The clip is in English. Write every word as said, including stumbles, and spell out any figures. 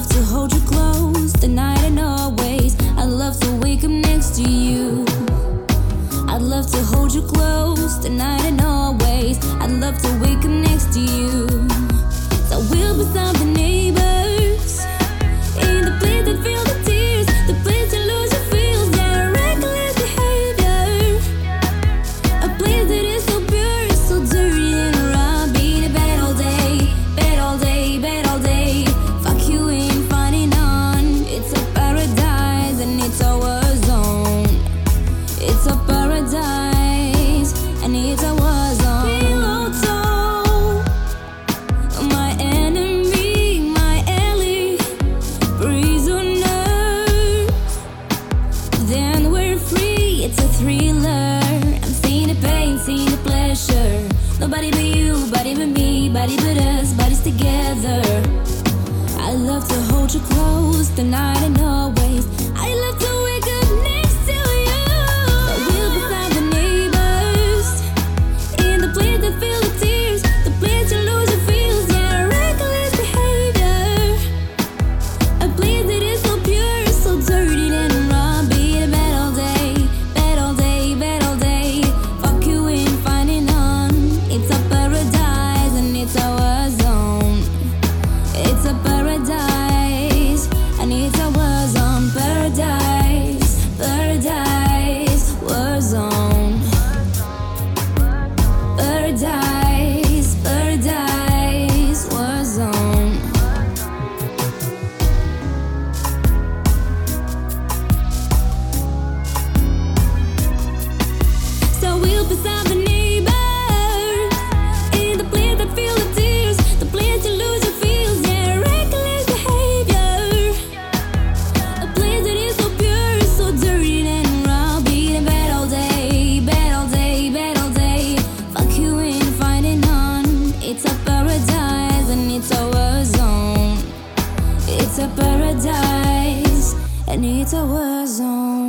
love to hold you close, tonight and always. I'd love to wake up next to you. I'd love to hold you close, tonight and always. I'd love to wake up next to you. So we'll be the neighbors in the place that feel the tears, the place you lose your feels, yeah, reckless behavior. A place that is so pure, so dirty and raw. Be in bed all day, bed all day, bed all day. Fuck you ain't finding none. It's a paradise and it's a war zone. It's a paradise and it's a war zone. Pillow talk, my enemy, my ally, prisoners. Then we're free, it's a thriller. I'm seeing the pain, seeing the pleasure. Nobody but you, body but me, body but us, bodies together. I love to hold you close, tonight and always. I love to wake up next to you. So we'll be the neighbors in the place that feel the tears, the place you lose your feels, yeah, reckless behavior. A place that is so pure, so dirty and raw. Be in bed all day, bed all day, bed all day. Fuck you ain't finding none. It's a paradise and it's a war zone. It's a paradise and it's a war zone. Paradise, paradise, war zone. Paradise, paradise, war zone. So we'll be the neighbors in the place that feel the tears, the place you lose your feels, yeah, reckless behavior. A place that is so pure, so dirty and raw. Be in bed all day, bed all day, bed all day. Fuck you ain't finding none. It's a paradise and it's a war zone. It's a paradise and it's a war zone.